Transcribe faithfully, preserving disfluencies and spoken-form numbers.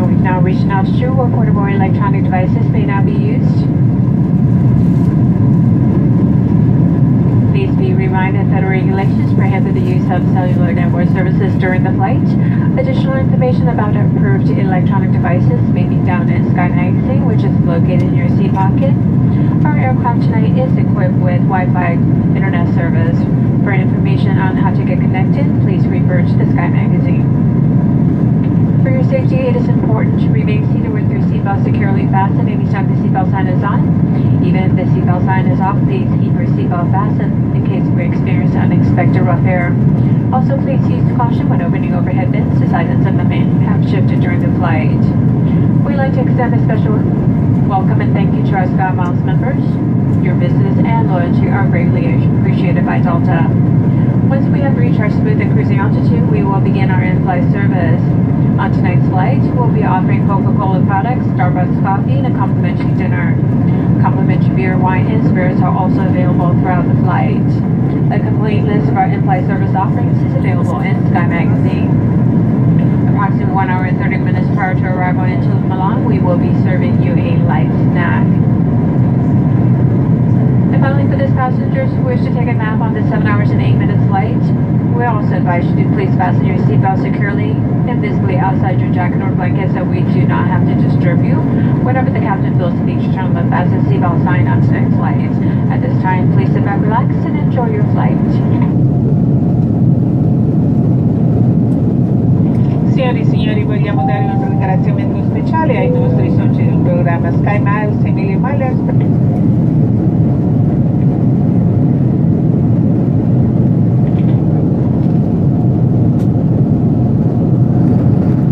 We've now reached an altitude where portable electronic devices may not be used. Please be reminded that regulations prohibit the use of cellular network services during the flight. Additional information about approved electronic devices may be found in Sky Magazine, which is located in your seat pocket. Our aircraft tonight is equipped with Wi-Fi internet service. For information on how to get connected, please refer to the Sky Magazine. For your safety, it is important to remain seated with your seatbelt securely fastened anytime the seatbelt sign is on. Even if the seatbelt sign is off, please keep your seatbelt fastened in case we experience unexpected rough air. Also, please use caution when opening overhead bins as items in the main have shifted during the flight. We'd like to extend a special welcome and thank you to our Sky Miles members. Your visits and loyalty are greatly appreciated by Delta. Once we have reached our smooth and cruising altitude, we will begin our in-flight service. On tonight's flight, we'll be offering Coca-Cola products, Starbucks coffee, and a complimentary dinner. Complimentary beer, wine, and spirits are also available throughout the flight. A complete list of our in-flight service offerings is available in Sky Magazine. Approximately one hour and thirty minutes prior to arrival into Milan, we will be serving you a light snack. And finally, for those passengers who wish to take a nap on the seven hours and eight minutes flight, we also advise you to please fasten your seatbelt securely and visibly outside your jacket or blanket so we do not have to disturb you. Whenever the captain feels the need to turn on the fasten seatbelt sign on tonight's flight. At this time, please sit back, relax, and enjoy your flight. Signori e signori, vogliamo dare un ringraziamento speciale ai nostri soci del programma Sky Miles e Milan Miles.